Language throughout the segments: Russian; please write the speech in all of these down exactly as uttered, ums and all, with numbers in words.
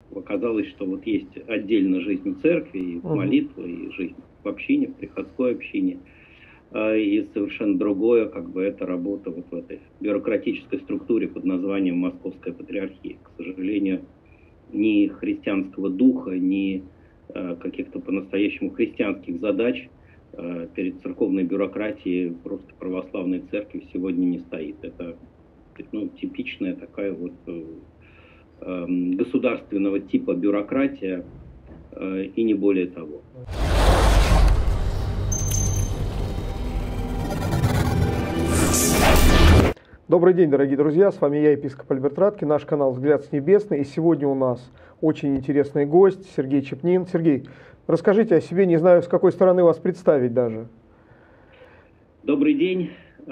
оказалось, что вот есть отдельно жизнь церкви, и молитва, и жизнь в общине, в приходской общине, и совершенно другое, как бы, это работа вот в этой бюрократической структуре под названием Московская Патриархия. К сожалению, ни христианского духа, ни каких-то по-настоящему христианских задач перед церковной бюрократией просто православной церкви сегодня не стоит. Это, ну, типичная такая вот э, государственного типа бюрократия, э, и не более того. Добрый день, дорогие друзья, с вами я, епископ Альберт Радке, наш канал «Взгляд с небесной», и сегодня у нас очень интересный гость Сергей Чепнин. Сергей, расскажите о себе, не знаю, с какой стороны вас представить даже. Добрый день.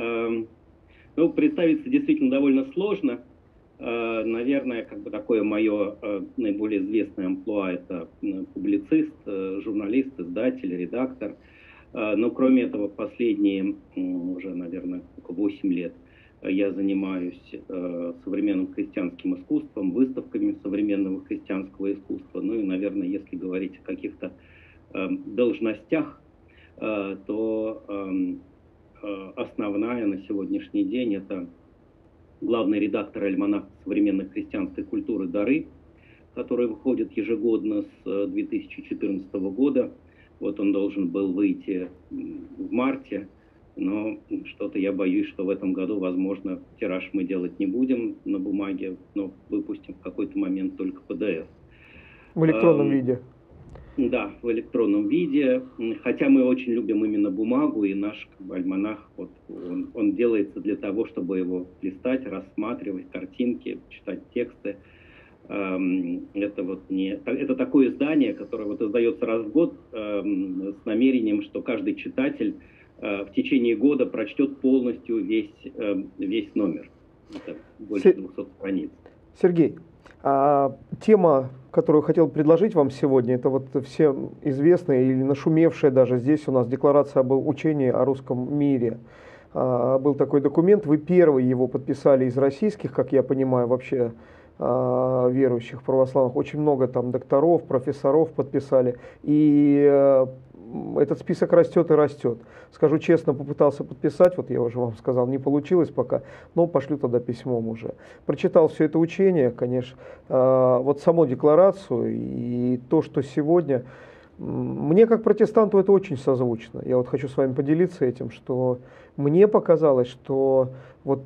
Ну, представиться действительно довольно сложно. Наверное, как бы такое мое наиболее известное амплуа — это публицист, журналист, издатель, редактор. Но кроме этого, последние уже, наверное, восемь лет я занимаюсь э, современным христианским искусством, выставками современного христианского искусства. Ну и, наверное, если говорить о каких-то э, должностях, э, то э, э, основная на сегодняшний день — это главный редактор альманаха современной христианской культуры «Дары», который выходит ежегодно с две тысячи четырнадцатого года. Вот он должен был выйти в марте. Но что-то я боюсь, что в этом году, возможно, тираж мы делать не будем на бумаге, но выпустим в какой-то момент только пи ди эф. В электронном эм, виде? Да, в электронном виде. Хотя мы очень любим именно бумагу, и наш, как бы, альманах, вот, он, он делается для того, чтобы его листать, рассматривать картинки, читать тексты. Эм, это, вот не, это такое издание, которое вот издается раз в год эм, с намерением, что каждый читатель в течение года прочтет полностью весь, весь номер. Это больше двухсот страниц. Сергей, а тема, которую хотел предложить вам сегодня, это вот всем известная или нашумевшая даже здесь у нас декларация об учении о русском мире. А, был такой документ, вы первый его подписали из российских, как я понимаю, вообще а, верующих православных. Очень много там докторов, профессоров подписали. И этот список растет и растет. Скажу честно, попытался подписать, вот я уже вам сказал, не получилось пока, но пошлю тогда письмом уже. Прочитал все это учение, конечно, вот саму декларацию и то, что сегодня, мне как протестанту это очень созвучно. Я вот хочу с вами поделиться этим, что мне показалось, что вот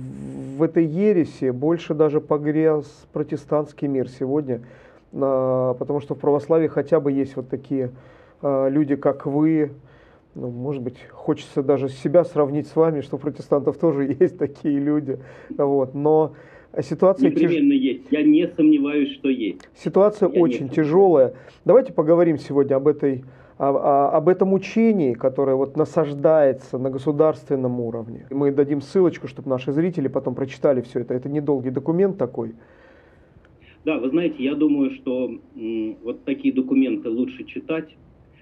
в этой ереси больше даже погряз протестантский мир сегодня, потому что в православии хотя бы есть вот такие люди, как вы. Ну, может быть, хочется даже себя сравнить с вами, что у протестантов тоже есть такие люди. Вот. Но ситуация... Непременно тяж... есть. Я не сомневаюсь, что есть. Ситуация Я очень тяжелая. Давайте поговорим сегодня об, этой, об, об этом учении, которое вот насаждается на государственном уровне. Мы дадим ссылочку, чтобы наши зрители потом прочитали все это. Это недолгий документ такой. Да, вы знаете, я думаю, что м, вот такие документы лучше читать.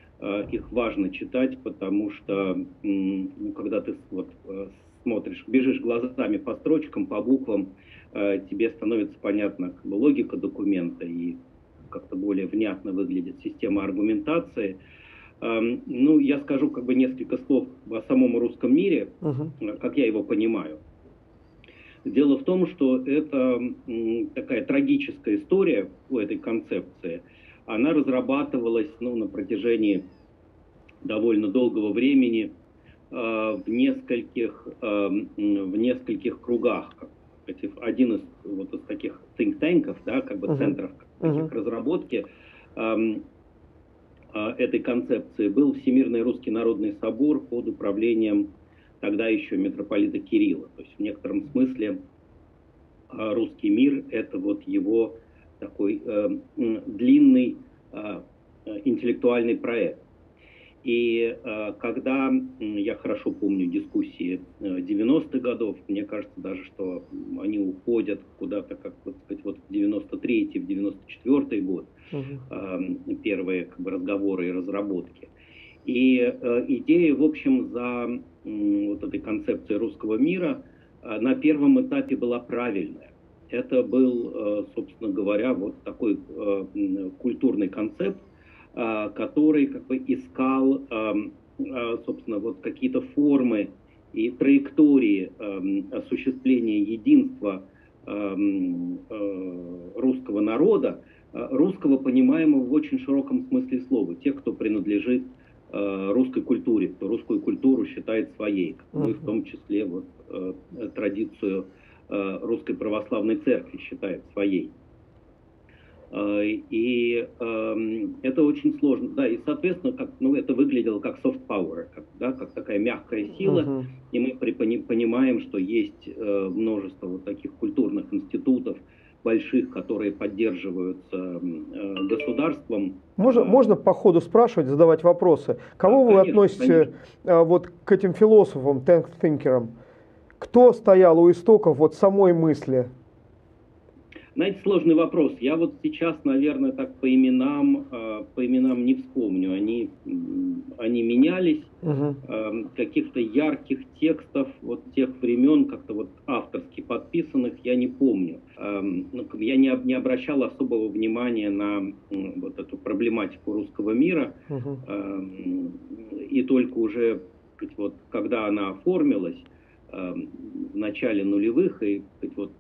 Их важно читать, потому что, ну, когда ты вот смотришь, бежишь глазами по строчкам, по буквам, тебе становится понятна как бы логика документа и как-то более внятно выглядит система аргументации. Ну, я скажу как бы несколько слов о самом русском мире, uh-huh. как я его понимаю. Дело в том, что это такая трагическая история у этой концепции. Она разрабатывалась, ну, на протяжении довольно долгого времени э, в, нескольких, э, в нескольких кругах. Один из, вот, из таких think-танков, да, как бы uh-huh. центров таких uh-huh. разработки э, э, этой концепции был Всемирный Русский Народный Собор под управлением тогда еще митрополита Кирилла. То есть в некотором смысле э, русский мир — это вот его такой э, длинный э, интеллектуальный проект. И э, когда, я хорошо помню дискуссии девяностых годов, мне кажется даже, что они уходят куда-то, как вот сказать, вот в девяносто третий, в девяносто четвёртый год, uh-huh. э, первые как бы разговоры и разработки. И э, идея, в общем, за э, вот этой концепцией русского мира э, на первом этапе была правильная. это был, собственно говоря, вот такой культурный концепт, который как бы искал, собственно, вот какие-то формы и траектории осуществления единства русского народа, русского, понимаемого в очень широком смысле слова, тех, кто принадлежит русской культуре, кто русскую культуру считает своей, ну и в том числе вот, традицию Русской Православной Церкви считает своей. И э, это очень сложно. Да, и, соответственно, как, ну, это выглядело как soft power, как, да, как такая мягкая сила. Uh-huh. И мы при, понимаем, что есть э, множество вот таких культурных институтов больших, которые поддерживаются э, государством. Можно, можно по ходу спрашивать, задавать вопросы. Кого да, вы конечно, относите конечно. вот к этим философам, think-тhinkerам? Кто стоял у истоков вот самой мысли? Знаете, сложный вопрос. Я вот сейчас, наверное, так по именам, по именам не вспомню. Они, они менялись. Uh-huh. Каких-то ярких текстов вот тех времен, как-то вот авторски подписанных, я не помню. Я не, не обращал особого внимания на вот эту проблематику русского мира. Uh-huh. И только уже, вот, когда она оформилась в начале нулевых, и вот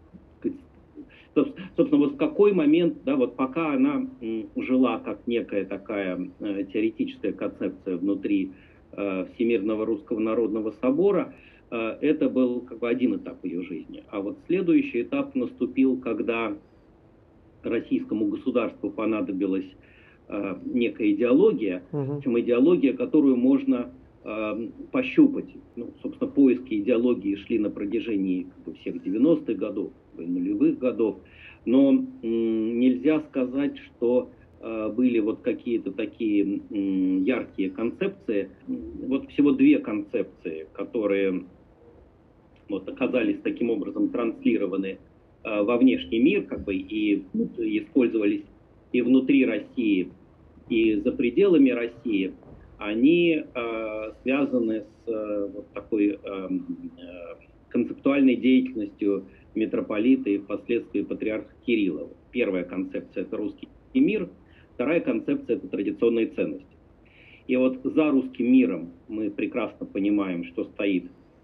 собственно, вот в какой момент, да, вот пока она жила как некая такая э, теоретическая концепция внутри э, Всемирного Русского Народного Собора, э, это был как бы один этап ее жизни. А вот следующий этап наступил, когда российскому государству понадобилась э, некая идеология, uh-huh. причем идеология, которую можно э, пощупать. Ну, собственно, поиски идеологии шли на протяжении как бы, всех девяностых годов, нулевых годов, но м, нельзя сказать, что э, были вот какие-то такие м, яркие концепции. Вот всего две концепции, которые вот, оказались таким образом транслированы э, во внешний мир, как бы, и, и использовались и внутри России, и за пределами России, они э, связаны с э, вот такой э, концептуальной деятельностью митрополита и впоследствии патриарха Кирилла. Первая концепция – это русский мир, вторая концепция – это традиционные ценности. И вот за русским миром мы прекрасно понимаем, что стоит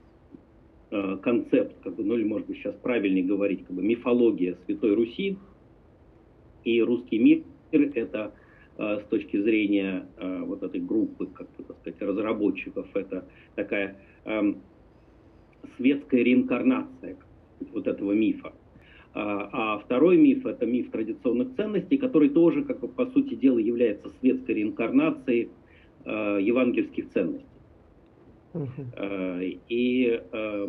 э, концепт, как бы, ну или может быть сейчас правильнее говорить, как бы мифология Святой Руси, и русский мир – это э, с точки зрения э, вот этой группы, как бы, так сказать, разработчиков, это такая э, светская реинкарнация вот этого мифа. А, а второй миф – это миф традиционных ценностей, который тоже, как бы, по сути дела, является светской реинкарнацией э, евангельских ценностей. Uh-huh. Э, и, э,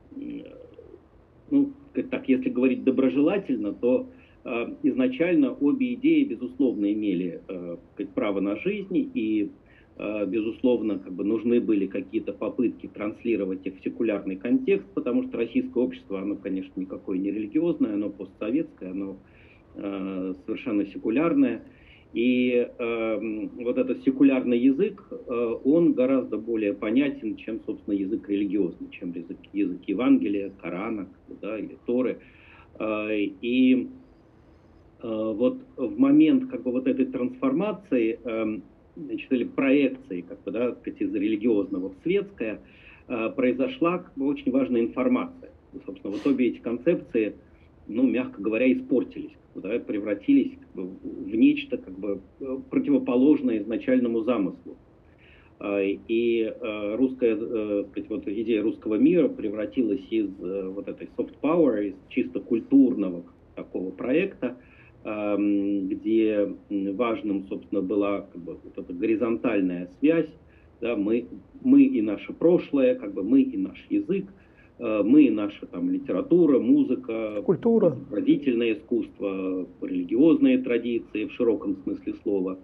ну, так, если говорить доброжелательно, то э, изначально обе идеи, безусловно, имели э, право на жизнь, и безусловно, как бы нужны были какие-то попытки транслировать их в секулярный контекст, потому что российское общество, оно, конечно, никакое не религиозное, оно постсоветское, оно э, совершенно секулярное. И э, вот этот секулярный язык, э, он гораздо более понятен, чем, собственно, язык религиозный, чем язык, язык Евангелия, Корана, да, или Торы. Э, и э, вот в момент как бы вот этой трансформации, э, значит, или проекции, как бы, да, из религиозного в светское, э, произошла как бы, очень важная информация. И, собственно, вот обе эти концепции, ну, мягко говоря, испортились, как бы, да, превратились как бы, в нечто как бы, противоположное изначальному замыслу. Э, и э, русская, э, сказать, вот, идея русского мира превратилась из э, вот этой soft power, из чисто культурного такого проекта, где важным, собственно, была как бы, вот эта горизонтальная связь, да, мы, мы и наше прошлое, как бы мы и наш язык, мы и наша там, литература, музыка, культура, изобразительное искусство, религиозные традиции в широком смысле слова.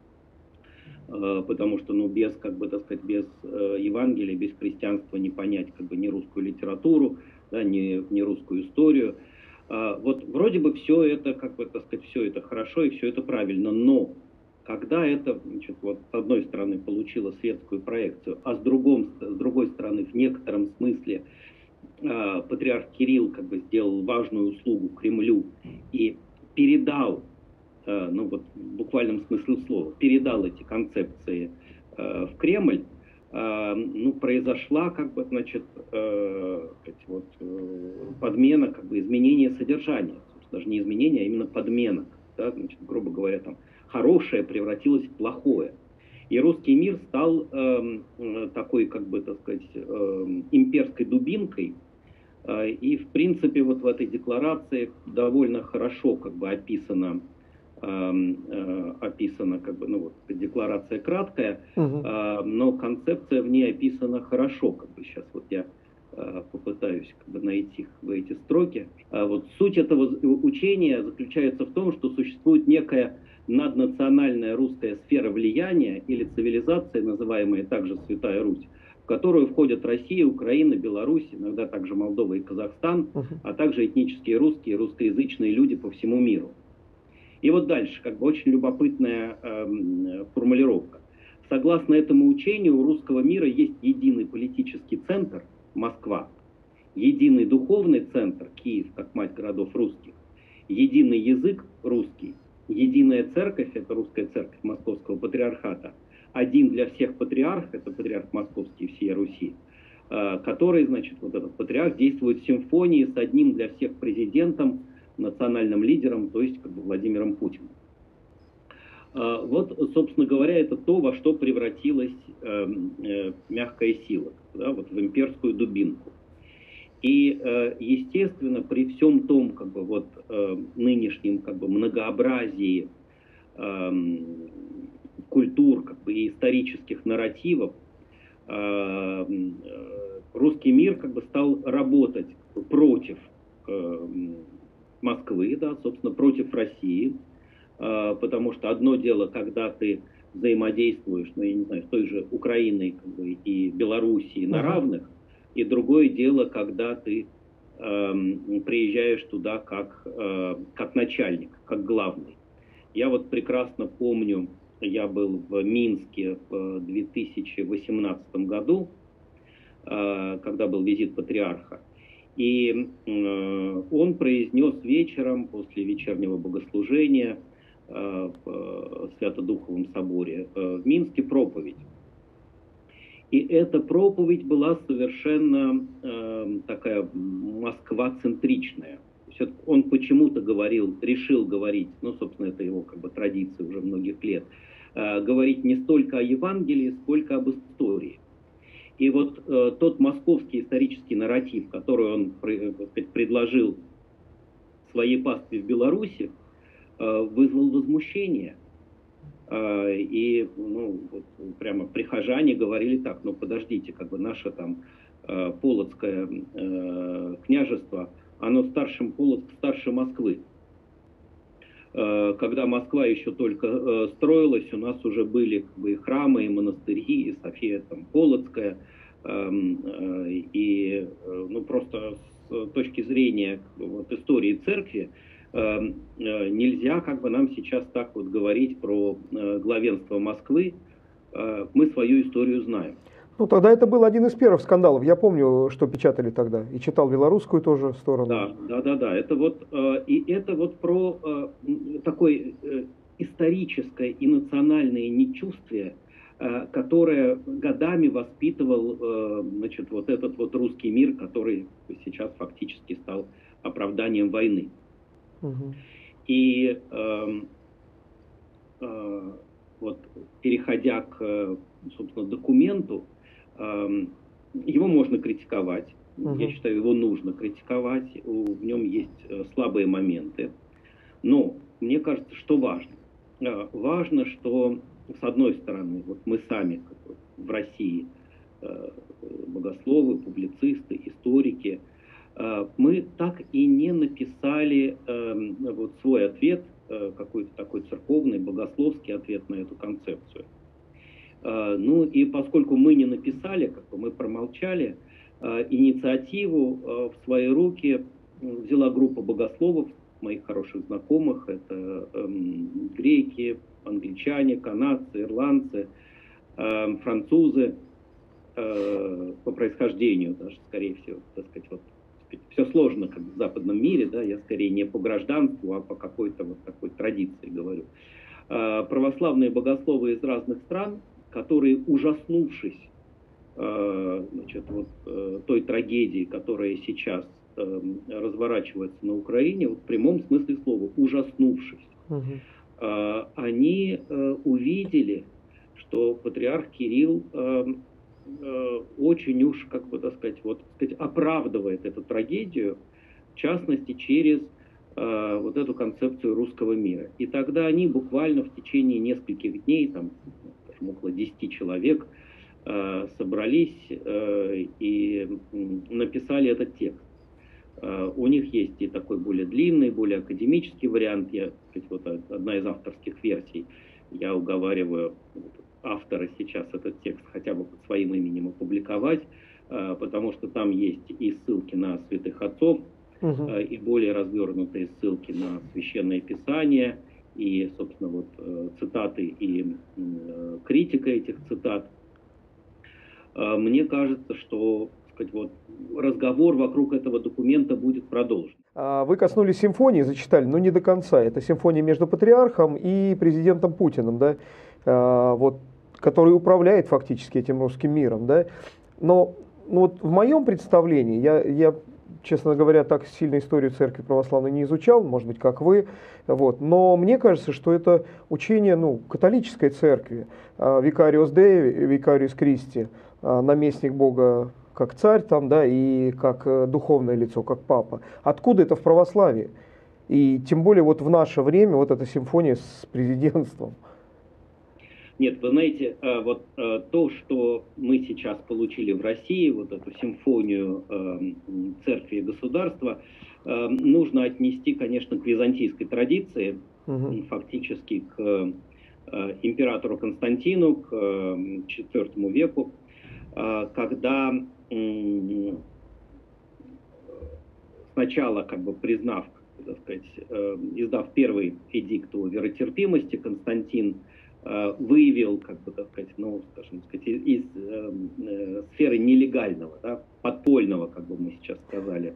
Потому что ну, без, как бы, так сказать, без Евангелия, без христианства не понять как бы, ни русскую литературу, да, ни, ни русскую историю. Вот вроде бы все это, как бы, так сказать, все это хорошо и все это правильно, но когда это, значит, вот, с одной стороны получило светскую проекцию, а с, другом, с другой стороны в некотором смысле э, патриарх Кирилл как бы сделал важную услугу Кремлю и передал, э, ну вот в буквальном смысле слова, передал эти концепции э, в Кремль, э, ну, произошла как бы, значит, э, вот, э, подмена, как бы изменение содержания, даже не изменение, а именно подмена, да, значит, грубо говоря, там, хорошее превратилось в плохое. И русский мир стал э, такой, как бы, так сказать, э, имперской дубинкой. Э, и, в принципе, вот в этой декларации довольно хорошо как бы описано, э, э, описана, как бы, ну, вот, декларация краткая, Угу. э, но концепция в ней описана хорошо. Как бы сейчас вот я э, попытаюсь как бы найти как бы, эти строки. А вот суть этого учения заключается в том, что существует некая наднациональная русская сфера влияния или цивилизация, называемая также Святая Русь, в которую входят Россия, Украина, Беларусь, иногда также Молдова и Казахстан, Угу. а также этнические русские, русскоязычные люди по всему миру. И вот дальше, как бы очень любопытная э, формулировка. Согласно этому учению, у русского мира есть единый политический центр, Москва, единый духовный центр, Киев, как мать городов русских, единый язык, русский, единая церковь, это русская церковь Московского патриархата, один для всех патриарх, это патриарх Московский всей Руси, который, значит, вот этот патриарх действует в симфонии с одним для всех президентом, национальным лидером, то есть как бы Владимиром Путиным. Вот, собственно говоря, это то, во что превратилась э, э, мягкая сила, да, вот в имперскую дубинку. И, э, естественно, при всем том, как бы, вот, э, нынешнем как бы, многообразии э, культур как бы, и исторических нарративов, э, русский мир как бы, стал работать против э, Москвы, да, собственно, против России, э, потому что одно дело, когда ты взаимодействуешь, ну, я не знаю, с той же Украиной как бы, и Белоруссией на равных, и другое дело, когда ты э, приезжаешь туда как, э, как начальник, как главный. Я вот прекрасно помню, я был в Минске в две тысячи восемнадцатом году, э, когда был визит патриарха. И э, он произнес вечером, после вечернего богослужения э, в Свято-Духовом соборе э, в Минске проповедь. И эта проповедь была совершенно э, такая Москва-центричная. То есть он почему-то говорил, решил говорить, ну, собственно, это его как бы традиция уже многих лет, э, говорить не столько о Евангелии, сколько об истории. И вот э, тот московский исторический нарратив, который он, так сказать, предложил своей пастве в Беларуси, э, вызвал возмущение. И ну, вот, прямо прихожане говорили так: ну подождите, как бы наше там э, Полоцкое э, княжество, оно старше Полоцк, старше Москвы. Э, когда Москва еще только э, строилась, у нас уже были как бы, и храмы, и монастыри, и София там Полоцкая. Э, э, и э, ну, просто с точки зрения вот, истории церкви, нельзя как бы нам сейчас так вот говорить про главенство Москвы. Мы свою историю знаем. Ну, тогда это был один из первых скандалов. Я помню, что печатали тогда. И читал белорусскую тоже сторону. Да, да, да, да. Это вот, и это вот про такое историческое и национальное нечувствие, которое годами воспитывал, значит, вот этот вот русский мир, который сейчас фактически стал оправданием войны. Угу. И э, э, вот переходя к, собственно, документу, э, его можно критиковать. Uh-huh. Я считаю, его нужно критиковать. В нем есть слабые моменты. Но мне кажется, что важно. Э, важно, что с одной стороны, вот мы сами как в России, э, богословы, публицисты, историки, мы так и не написали э, вот свой ответ, э, какой-то такой церковный, богословский ответ на эту концепцию. Э, ну и поскольку мы не написали, как бы мы промолчали, э, инициативу э, в свои руки взяла группа богословов, моих хороших знакомых, это э, греки, англичане, канадцы, ирландцы, э, французы. э, по происхождению даже, скорее всего, так сказать, вот, все сложно как в западном мире, да, я скорее не по гражданству, а по какой-то вот такой традиции говорю. Э, православные богословы из разных стран, которые, ужаснувшись э, значит, вот, э, той трагедии, которая сейчас э, разворачивается на Украине, вот, в прямом смысле слова, ужаснувшись, угу. э, они э, увидели, что патриарх Кирилл э, э, очень уж, как бы так сказать, вот, так сказать, оправдывает эту трагедию, в частности, через э, вот эту концепцию русского мира. И тогда они буквально в течение нескольких дней, там, скажем, около десяти человек, э, собрались э, и написали этот текст. Uh, у них есть и такой более длинный, более академический вариант. Я, сказать, вот одна из авторских версий. Я уговариваю автора сейчас этот текст хотя бы под своим именем опубликовать, uh, потому что там есть и ссылки на святых отцов, uh-huh. uh, и более развернутые ссылки на Священное Писание, и, собственно, вот uh, цитаты и uh, критика этих цитат. Uh, мне кажется, что вот, разговор вокруг этого документа будет продолжен. Вы коснулись симфонии, зачитали, но не до конца. Это симфония между патриархом и президентом Путиным, да, вот, который управляет фактически этим русским миром. Да. Но ну, вот в моем представлении, я, я, честно говоря, так сильно историю церкви православной не изучал, может быть, как вы, вот, но мне кажется, что это учение ну, католической церкви, Викариус Деи, Викариус Кристи, наместник Бога как царь там, да, и как э, духовное лицо, как папа. Откуда это в православии? И тем более вот в наше время вот эта симфония с президентством. Нет, вы знаете, э, вот э, то, что мы сейчас получили в России, вот эту симфонию э, церкви и государства, э, нужно отнести, конечно, к византийской традиции, угу. фактически к э, императору Константину, к э, четвёртому веку, э, когда сначала, как бы признав, так сказать, издав первый эдикт о веротерпимости, Константин выявил, как бы, так сказать, ну, скажем, сказать, из, из э, сферы нелегального, да, подпольного, как бы мы сейчас сказали,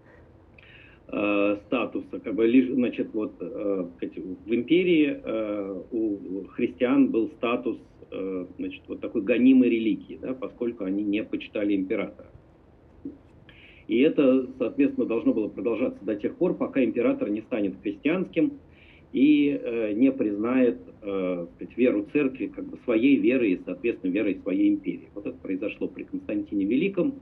э, статуса, как бы, лишь, значит, вот, э, сказать, в империи э, у христиан был статус, значит, вот такой гонимой религии, да, поскольку они не почитали императора. И это, соответственно, должно было продолжаться до тех пор, пока император не станет христианским и э, не признает э, сказать, веру церкви как бы своей верой и, соответственно, верой своей империи. Вот это произошло при Константине Великом.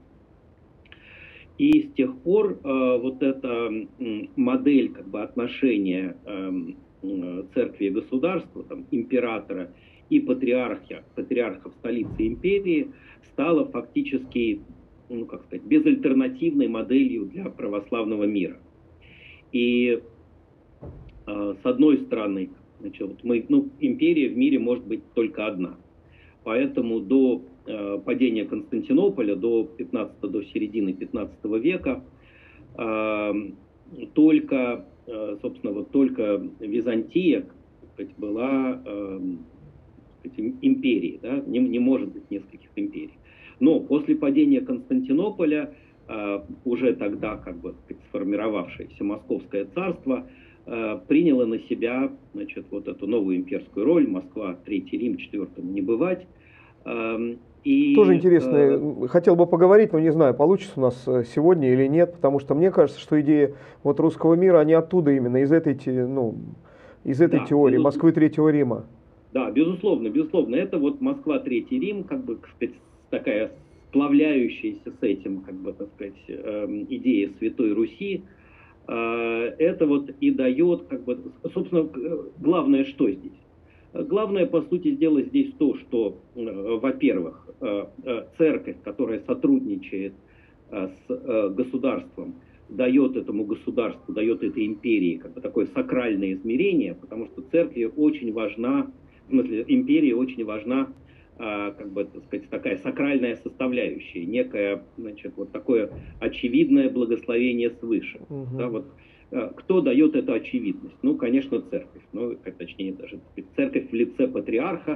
И с тех пор э, вот эта э, модель как бы, отношения э, э, церкви и государства, там, императора и патриарха, патриарха в столице империи стала фактически, ну, как сказать, безальтернативной моделью для православного мира. И э, с одной стороны, значит, вот мы, ну, империя в мире может быть только одна. Поэтому до э, падения Константинополя, до, пятнадцатого, до середины пятнадцатого века, э, только, э, собственно, вот только Византия, так сказать, была э, империи, да? не, не может быть нескольких империй. Но после падения Константинополя, э, уже тогда как бы сформировавшееся Московское царство э, приняло на себя, значит, вот эту новую имперскую роль. Москва, Третий Рим, четвертому не бывать. Э, и, Тоже интересно, э, хотел бы поговорить, но не знаю, получится у нас сегодня или нет, потому что мне кажется, что идеи вот русского мира, они оттуда именно, из этой, ну, из этой да, теории, безусловно. Москвы, Третьего Рима. Да, безусловно, безусловно. Это вот Москва, Третий Рим, как бы, сказать, такая сплавляющаяся с этим, как бы, так сказать, идея Святой Руси. Это вот и дает, как бы, собственно, главное, что здесь? Главное, по сути, сделать здесь то, что, во-первых, церковь, которая сотрудничает с государством, дает этому государству, дает этой империи как бы такое сакральное измерение, потому что церкви очень важна, в смысле, империи очень важна, как бы, так сказать, такая сакральная составляющая, некое, значит, вот такое очевидное благословение свыше. Угу. Да, вот, кто дает эту очевидность? Ну, конечно, церковь. Ну, как точнее, даже церковь в лице патриарха,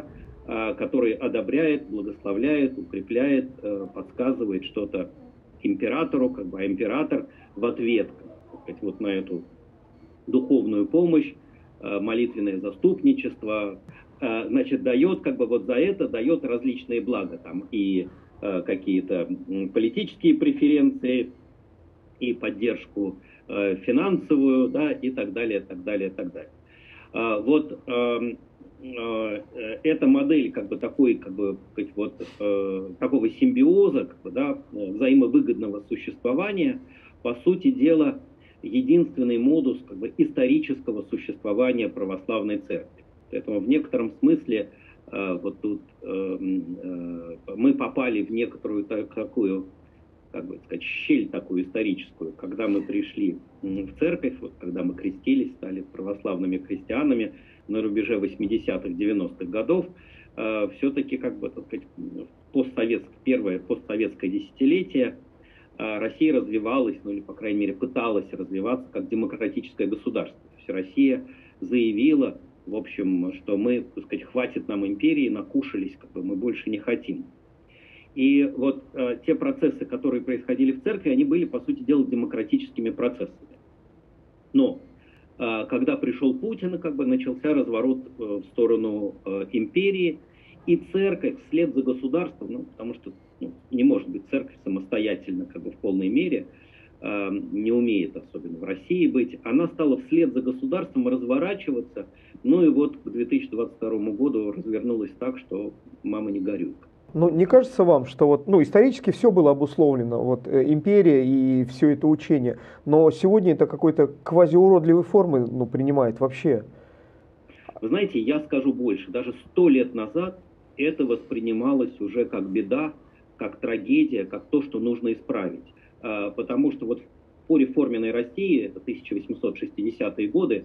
который одобряет, благословляет, укрепляет, подсказывает что-то императору, как бы, а император в ответ, так сказать, вот на эту духовную помощь, молитвенное заступничество, значит, дает, как бы, вот за это дает различные блага, там, и какие-то политические преференции, и поддержку финансовую, да, и так далее, так далее, так далее. Вот эта модель, как бы, такой, как бы, вот, такого симбиоза, как бы, да, взаимовыгодного существования, по сути дела, единственный модус, как бы, исторического существования православной церкви. Поэтому в некотором смысле вот тут мы попали в некоторую такую, как бы сказать, щель такую историческую, когда мы пришли в церковь, вот, когда мы крестились, стали православными христианами на рубеже восьмидесятых, девяностых годов, э, все-таки, как бы, так сказать, постсоветское, первое постсоветское десятилетие э, Россия развивалась, ну или, по крайней мере, пыталась развиваться как демократическое государство. То есть Россия заявила, в общем, что мы, так сказать, хватит нам империи, накушались, как бы, мы больше не хотим. И вот э, те процессы, которые происходили в церкви, они были, по сути дела, демократическими процессами. Но э, когда пришел Путин, как бы начался разворот э, в сторону э, империи, и церковь вслед за государством, ну, потому что, ну, не может быть церковь самостоятельно, как бы, в полной мере, э, не умеет, особенно в России, быть, она стала вслед за государством разворачиваться, ну и вот к две тысячи двадцать второму году развернулась так, что мама не горюй. Ну, не кажется вам, что вот, ну, исторически все было обусловлено, вот, э, империя и все это учение, но сегодня это какой-то квазиуродливой формы, ну, принимает вообще? Вы знаете, я скажу больше, даже сто лет назад это воспринималось уже как беда, как трагедия, как то, что нужно исправить. А, потому что вот по реформенной России, это тысяча восемьсот шестидесятые годы,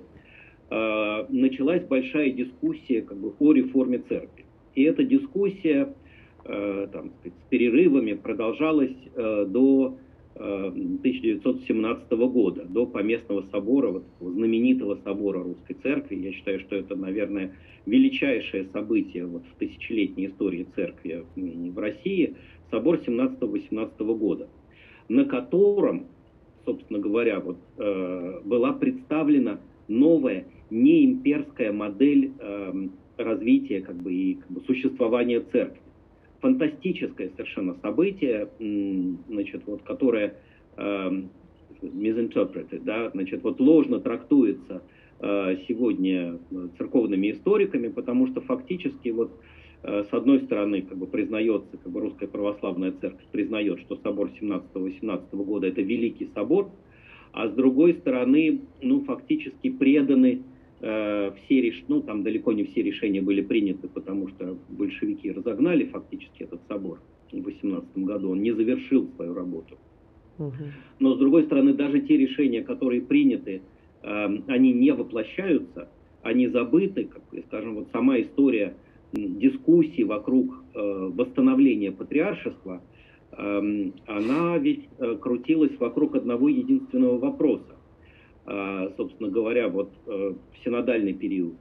а, началась большая дискуссия, как бы, о реформе церкви. И эта дискуссия, там, с перерывами продолжалась э, до э, тысяча девятьсот семнадцатого года, до Поместного собора, вот, знаменитого собора Русской Церкви. Я считаю, что это, наверное, величайшее событие вот, в тысячелетней истории Церкви в России, собор семнадцатого-восемнадцатого года, на котором, собственно говоря, вот, э, была представлена новая неимперская модель э, развития, как бы, и, как бы, существования Церкви. Фантастическое совершенно событие, значит, вот, которое э, misinterpreted, да, значит, вот, ложно трактуется э, сегодня церковными историками, потому что фактически вот, э, с одной стороны, как бы, признается, как бы, Русская Православная Церковь признает, что собор семнадцатого-восемнадцатого года это великий собор, а с другой стороны, ну, фактически преданы все реш... ну, там далеко не все решения были приняты, потому что большевики разогнали фактически этот собор в восемнадцатом году, он не завершил свою работу. Угу. Но, с другой стороны, даже те решения, которые приняты, э, они не воплощаются, они забыты, как, скажем, вот сама история дискуссий вокруг э, восстановления патриаршества, э, она ведь э, крутилась вокруг одного единственного вопроса. Собственно говоря, вот в синодальный период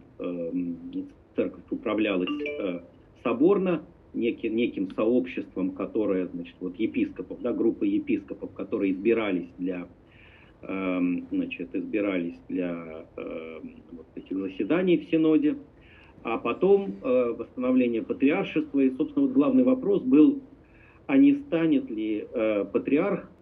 церковь управлялась соборно, неким, неким сообществом, которое, значит, вот епископов, да, группа епископов, которые избирались для, значит, избирались для вот этих заседаний в синоде, а потом восстановление патриаршества, и, собственно, вот главный вопрос был, а не станет ли патриарх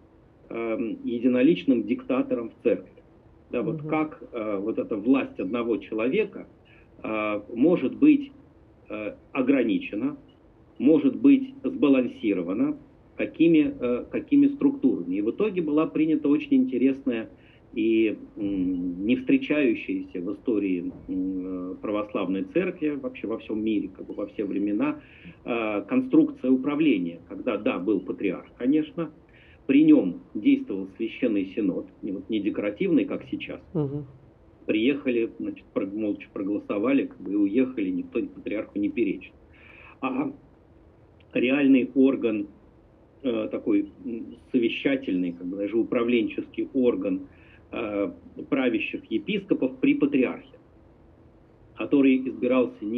единоличным диктатором в церкви. Да, вот угу. Как э, вот эта власть одного человека э, может быть э, ограничена, может быть сбалансирована, какими, э, какими структурами. И в итоге была принята очень интересная и э, не встречающаяся в истории э, православной церкви, вообще во всем мире, как бы во все времена, э, конструкция управления, когда, да, был патриарх, конечно, при нем действовал священный синод, вот не декоративный, как сейчас. Угу. Приехали, значит, молча проголосовали, как бы, и уехали, никто патриарху не перечит. А реальный орган, э, такой совещательный, как бы, даже управленческий орган э, правящих епископов при патриархе, который избирался не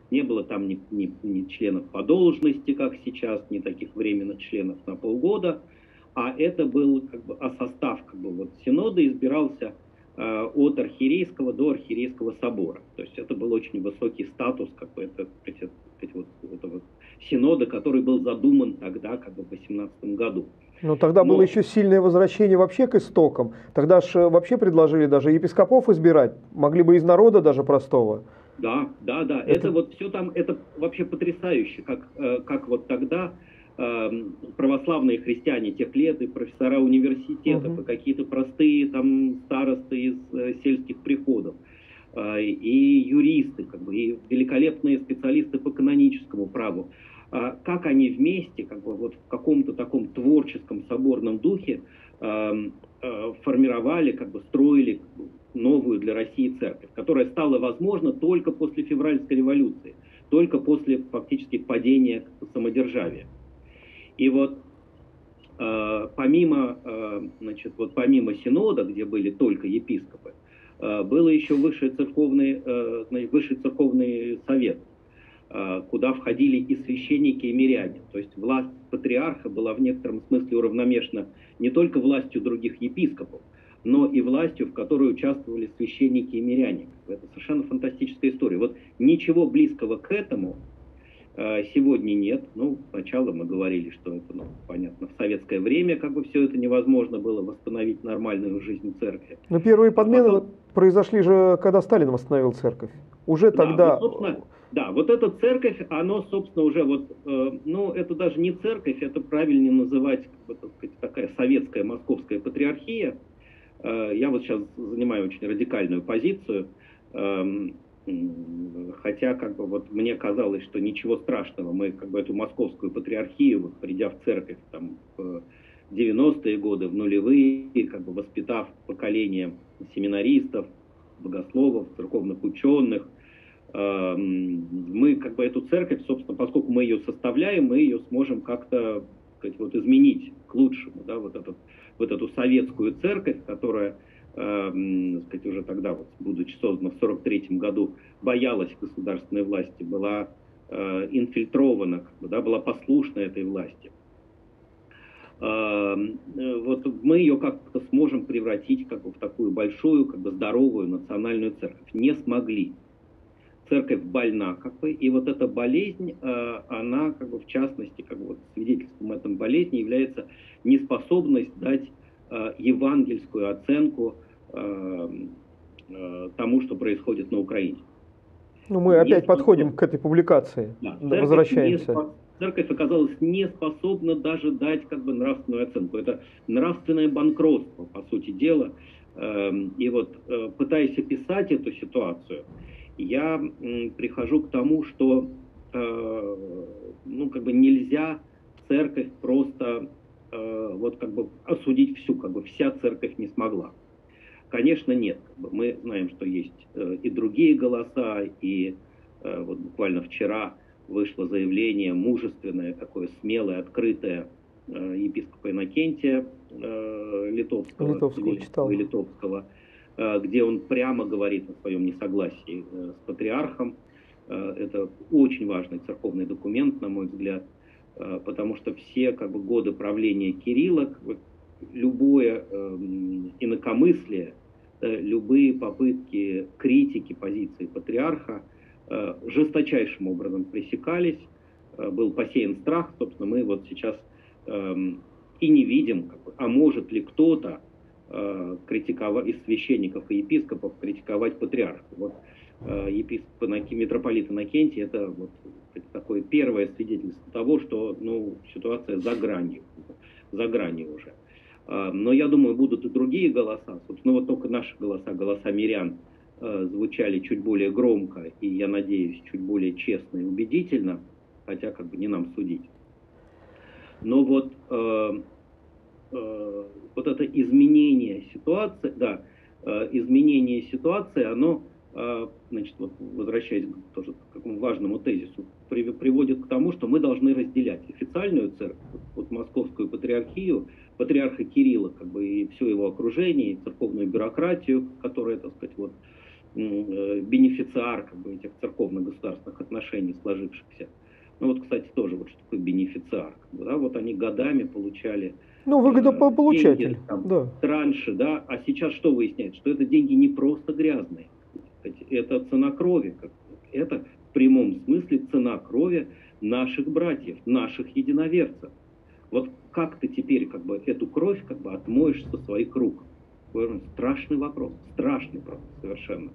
не было там ни, ни, ни членов по должности, как сейчас, ни таких временных членов на полгода, а это был, как бы, а состав, как бы, вот, синода избирался э, от архиерейского до архиерейского собора. То есть это был очень высокий статус, как бы, это, это, это, вот, это вот синода, который был задуман тогда, как бы, в восемнадцатом году. Но тогда Но... было еще сильное возвращение вообще к истокам. Тогда же вообще предложили даже епископов избирать, могли бы из народа даже простого. Да, да, да. Это, это вот все там, это вообще потрясающе, как, как вот тогда э, православные христиане тех лет и профессора университетов, угу. и какие-то простые там старосты из э, сельских приходов, э, и юристы, как бы, и великолепные специалисты по каноническому праву, э, как они вместе, как бы, вот в каком-то таком творческом соборном духе э, э, формировали, как бы, строили новую для России церковь, которая стала возможна только после февральской революции, только после фактически падения самодержавия. И вот э, помимо, э, значит, вот помимо синода, где были только епископы, э, был еще высший церковный, э, высший церковный совет, э, куда входили и священники, и миряне. То есть власть патриарха была в некотором смысле уравномешана не только властью других епископов, но и властью, в которой участвовали священники и миряне. Это совершенно фантастическая история. Вот ничего близкого к этому э, сегодня нет. Ну, сначала мы говорили, что это, ну, понятно, в советское время как бы все это невозможно было восстановить нормальную жизнь церкви. Но первые подмены а потом... произошли же, когда Сталин восстановил церковь. Уже да, тогда... Вот, да, вот эта церковь, она, собственно, уже вот, э, ну, это даже не церковь, это правильнее называть, как бы, так сказать, такая советская московская патриархия. Я вот сейчас занимаю очень радикальную позицию, хотя как бы вот мне казалось, что ничего страшного, мы как бы эту московскую патриархию, вот, придя в церковь там, в девяностые годы, в нулевые, как бы воспитав поколение семинаристов, богословов, церковных ученых, мы как бы эту церковь, собственно, поскольку мы ее составляем, мы ее сможем как-то, сказать, вот, изменить к лучшему, да, вот этот вот эту советскую церковь, которая, э, сказать, уже тогда, вот, будучи создана в сорок третьем году, боялась государственной власти, была э, инфильтрована, как бы, да, была послушна этой власти. Э, вот мы ее как-то сможем превратить, как бы, в такую большую, как бы, здоровую национальную церковь. Не смогли. Церковь больна, как бы, и вот эта болезнь, э, она, как бы, в частности, как бы, вот, свидетельством этой болезни является неспособность дать э, евангельскую оценку э, э, тому, что происходит на Украине. Ну, мы не опять способ... подходим к этой публикации, да, возвращаемся. Не, церковь оказалась не способна даже дать, как бы, нравственную оценку. Это нравственное банкротство, по сути дела. Э, и вот, э, пытаясь описать эту ситуацию, я м, прихожу к тому, что э, ну, как бы нельзя церковь просто э, вот, как бы осудить всю, как бы вся церковь не смогла. Конечно, нет. Как бы мы знаем, что есть э, и другие голоса, и э, вот буквально вчера вышло заявление мужественное, такое смелое, открытое э, епископа Иннокентия э, Литовского, Литовского, читал. Литовского, где он прямо говорит о своем несогласии с патриархом. Это очень важный церковный документ, на мой взгляд, потому что все, как бы, годы правления Кирилла, любое инакомыслие, любые попытки критики позиции патриарха жесточайшим образом пресекались, был посеян страх. Собственно, мы вот сейчас и не видим, как бы, а может ли кто-то критиковать, из священников и епископов критиковать патриарха. Вот епископ, митрополит Иннокентий, это вот такое первое свидетельство того, что, ну, ситуация за гранью, за гранью уже. Но я думаю, будут и другие голоса. Собственно, вот только наши голоса, голоса мирян, звучали чуть более громко и, я надеюсь, чуть более честно и убедительно, хотя как бы не нам судить. Но вот вот это изменение ситуации, да, изменение ситуации, оно, значит, вот, возвращаясь тоже к такому важному тезису, приводит к тому, что мы должны разделять официальную церковь, вот московскую патриархию, патриарха Кирилла, как бы, и все его окружение, и церковную бюрократию, которая, так сказать, вот, бенефициар как бы, этих церковно-государственных отношений сложившихся. Ну вот, кстати, тоже вот что такое бенефициар. Да, вот они годами получали ну, выгодополучатель, деньги, там, да. транши, да, а сейчас что выясняется? Что это деньги не просто грязные, это цена крови, это в прямом смысле цена крови наших братьев, наших единоверцев. Вот как ты теперь как бы эту кровь как бы отмоешь со своих рук? Страшный вопрос, страшный вопрос совершенно.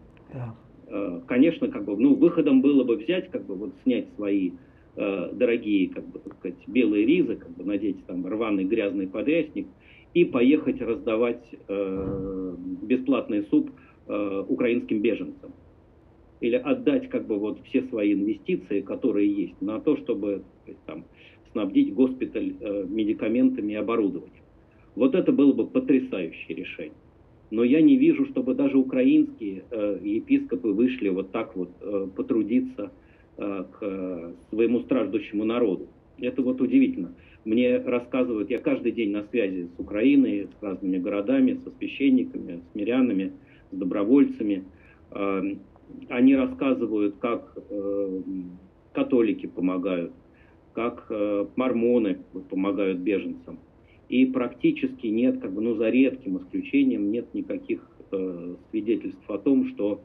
Да. Конечно, как бы, ну, выходом было бы взять, как бы, вот снять свои э, дорогие, как бы, так сказать, белые ризы, как бы, надеть там рваный грязный подрясник и поехать раздавать э, бесплатный суп э, украинским беженцам. Или отдать, как бы, вот все свои инвестиции, которые есть, на то, чтобы там, снабдить госпиталь э, медикаментами и оборудованием. Вот это было бы потрясающее решение. Но я не вижу, чтобы даже украинские э, епископы вышли вот так вот э, потрудиться э, к э, своему страждущему народу. Это вот удивительно. Мне рассказывают, я каждый день на связи с Украиной, с разными городами, со священниками, с мирянами, с добровольцами. Э, они рассказывают, как э, католики помогают, как э, мормоны помогают беженцам. И практически нет, как бы, ну, за редким исключением, нет никаких э, свидетельств о том, что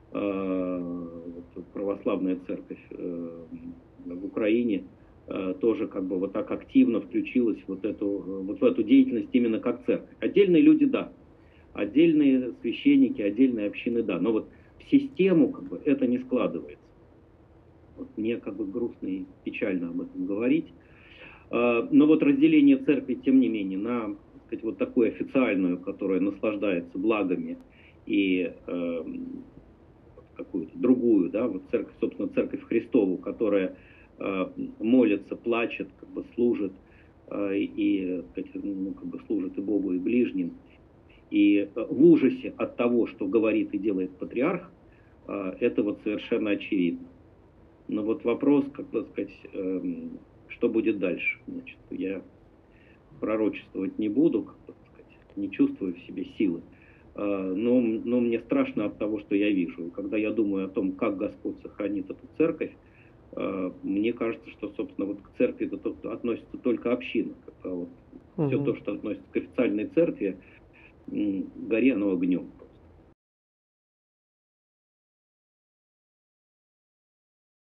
э, православная церковь э, в Украине э, тоже как бы вот так активно включилась вот, эту, вот в эту деятельность именно как церковь. Отдельные люди, да, отдельные священники, отдельные общины, да, но вот в систему как бы это не складывается. Вот мне как бы грустно и печально об этом говорить. Но вот разделение церкви, тем не менее, на, так сказать, вот такую официальную, которая наслаждается благами, и э, какую-то другую, да, вот церковь, собственно, церковь Христову, которая э, молится, плачет, как бы служит, э, и, так сказать, ну, как бы служит и Богу, и ближним. И э, в ужасе от того, что говорит и делает патриарх, э, это вот совершенно очевидно. Но вот вопрос, как бы сказать, э, что будет дальше? Значит, я пророчествовать не буду, как бы сказать, не чувствую в себе силы, э, но, но мне страшно от того, что я вижу. И когда я думаю о том, как Господь сохранит эту церковь, э, мне кажется, что, собственно, вот к церкви это относится только община. Как вот угу. Все то, что относится к официальной церкви, горе оно огнем.